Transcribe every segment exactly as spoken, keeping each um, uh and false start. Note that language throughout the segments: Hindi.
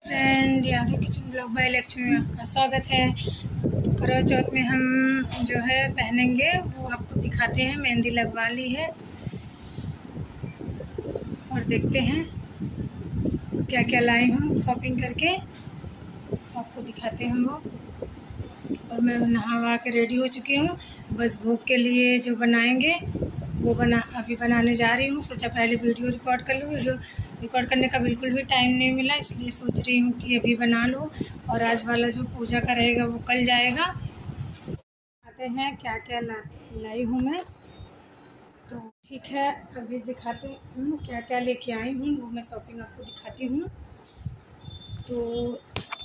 फ्रेंड, यहाँ किचन ब्लॉग बाय लक्ष्मी में आपका स्वागत है। तो करवा चौथ में हम जो है पहनेंगे वो आपको दिखाते हैं। मेहंदी लगवा ली है और देखते हैं क्या क्या लाई हूँ शॉपिंग करके, तो आपको दिखाते हैं हम वो। और मैं नहा के रेडी हो चुकी हूँ, बस भोग के लिए जो बनाएंगे वो बना अभी बनाने जा रही हूँ। सोचा पहले वीडियो रिकॉर्ड कर लूँ, वीडियो रिकॉर्ड करने का बिल्कुल भी टाइम नहीं मिला, इसलिए सोच रही हूँ कि अभी बना लूँ और आज वाला जो पूजा का रहेगा वो कल जाएगा। आते हैं क्या क्या ला लाई हूँ मैं, तो ठीक है अभी दिखाते हूँ क्या क्या लेके आई हूँ। वो मैं शॉपिंग आपको दिखाती हूँ। तो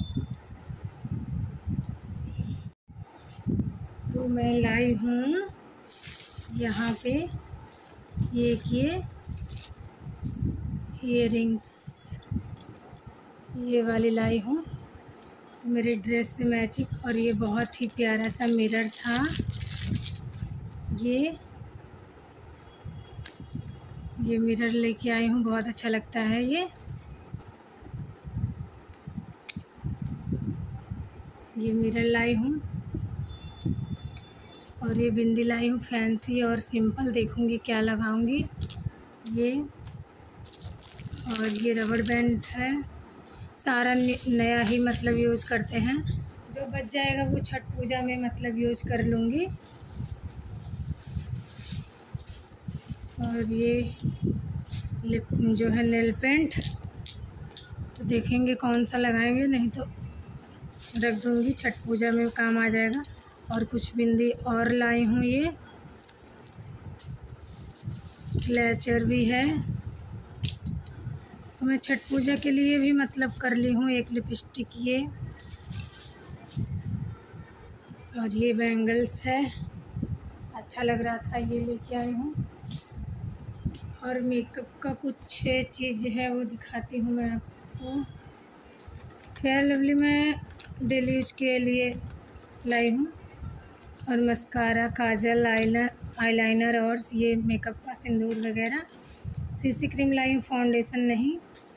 तो मैं लाई हूँ यहाँ पे ये ये इयररिंग्स, ये वाली लाई हूँ तो मेरे ड्रेस से मैचिंग। और ये बहुत ही प्यारा सा मिरर था, ये ये मिरर लेके आई हूँ, बहुत अच्छा लगता है ये ये मिरर लाई हूँ। और ये बिंदी लाई हूँ फैंसी और सिंपल, देखूँगी क्या लगाऊँगी ये। और ये रबड़ बैंड है, सारा नया ही मतलब यूज़ करते हैं, जो बच जाएगा वो छठ पूजा में मतलब यूज़ कर लूँगी। और ये लिप जो है नेल पेंट, तो देखेंगे कौन सा लगाएंगे, नहीं तो रख दूँगी, छठ पूजा में काम आ जाएगा। और कुछ बिंदी और लाई हूँ, ये क्लचर भी है, तो मैं छठ पूजा के लिए भी मतलब कर ली हूँ। एक लिपस्टिक ये, और ये बैंगल्स है, अच्छा लग रहा था ये लेके आई हूँ। और मेकअप का कुछ चीज़ है वो दिखाती हूँ मैं आपको। फेयर लवली में डेली यूज के लिए लाई हूँ। और मस्कारा, काजल, आईलाइनर आईलाइनर और ये मेकअप का सिंदूर वगैरह। सीसी क्रीम लाई हूँ, फाउंडेशन नहीं।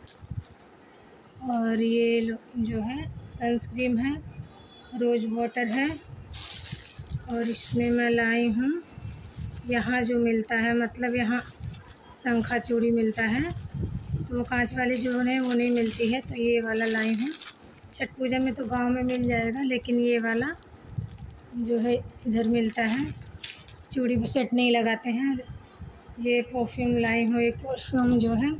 और ये जो है सनस्क्रीन है, रोज़ वाटर है। और इसमें मैं लाई हूँ यहाँ जो मिलता है, मतलब यहाँ शंखा चूड़ी मिलता है, तो वो कांच वाली जो है वो नहीं मिलती है, तो ये वाला लाई हूँ। छठ पूजा में तो गांव में मिल जाएगा, लेकिन ये वाला जो है इधर मिलता है, चूड़ी पर सेट नहीं लगाते हैं। ये परफ्यूम लाई हूँ, एक परफ्यूम जो है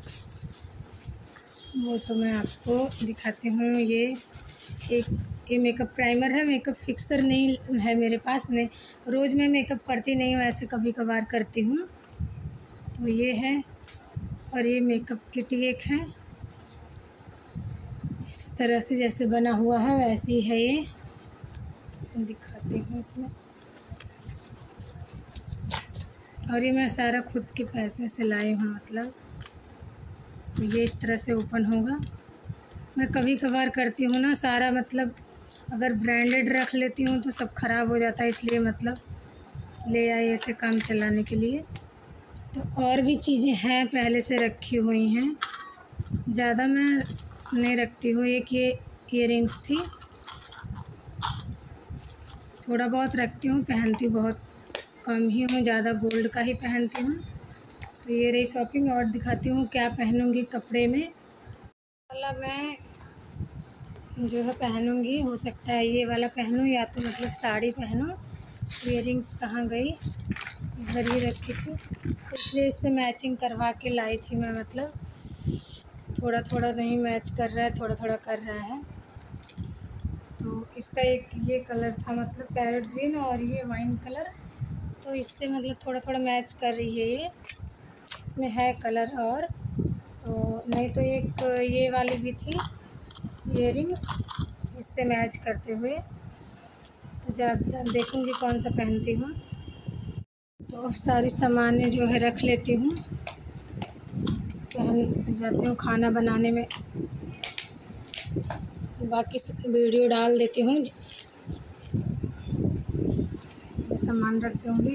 वो तो मैं आपको दिखाती हूँ। ये एक ये मेकअप प्राइमर है, मेकअप फिक्सर नहीं है मेरे पास, नहीं रोज़ मैं मेकअप करती नहीं हूँ, ऐसे कभी कभार करती हूँ, तो ये है। और ये मेकअप किट एक है, इस तरह से जैसे बना हुआ है वैसी है, ये दिखाती हूँ इसमें। और ये मैं सारा खुद के पैसे से लाई हूँ, मतलब तो ये इस तरह से ओपन होगा। मैं कभी कभार करती हूँ ना सारा, मतलब अगर ब्रांडेड रख लेती हूँ तो सब ख़राब हो जाता है, इसलिए मतलब ले आई ऐसे काम चलाने के लिए। तो और भी चीज़ें हैं पहले से रखी हुई हैं, ज़्यादा मैं नहीं रखती हूँ। एक ये इयररिंग्स थी, थोड़ा बहुत रखती हूँ, पहनती बहुत कम ही हूँ, ज़्यादा गोल्ड का ही पहनती हूँ। तो ये रही शॉपिंग, और दिखाती हूँ क्या पहनूँगी कपड़े में। वाला मैं जो है पहनूँगी, हो सकता है ये वाला पहनूँ या तो मतलब साड़ी पहनूँ। इयररिंग्स कहाँ गई, इधर ही रखी थी, तो इसलिए इससे मैचिंग करवा के लाई थी मैं, मतलब थोड़ा थोड़ा नहीं मैच कर रहा है, थोड़ा थोड़ा कर रहा है। तो इसका एक ये कलर था, मतलब पैरेट ग्रीन, और ये वाइन कलर, तो इससे मतलब थोड़ा थोड़ा मैच कर रही है ये, इसमें है कलर। और तो नहीं तो एक ये वाली भी थी इयररिंग्स, इससे मैच करते हुए, तो ज़्यादा देखूँगी कौन सा पहनती हूँ। तो अब सारी सामानें जो है रख लेती हूँ, पहन जाती हूँ खाना बनाने में, बाकी वीडियो डाल देती हूँ, सामान रख दूँगी।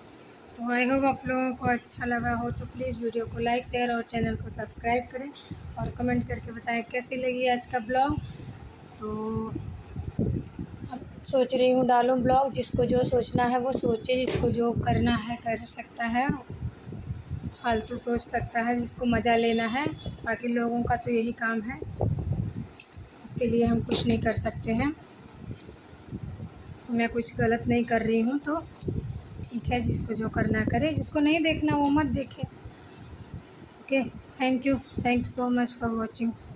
तो आई होप आप लोगों को अच्छा लगा हो तो प्लीज़ वीडियो को लाइक, शेयर और चैनल को सब्सक्राइब करें। और कमेंट करके बताएं कैसी लगी आज का ब्लॉग। तो अब सोच रही हूँ डालूँ ब्लॉग, जिसको जो सोचना है वो सोचे, जिसको जो करना है कर सकता है, फालतू सोच सकता है जिसको मज़ा लेना है। बाकी लोगों का तो यही काम है, उसके लिए हम कुछ नहीं कर सकते हैं। मैं कुछ गलत नहीं कर रही हूँ तो ठीक है, जिसको जो करना करे, जिसको नहीं देखना वो मत देखे। Okay, thank you, thank so much for watching.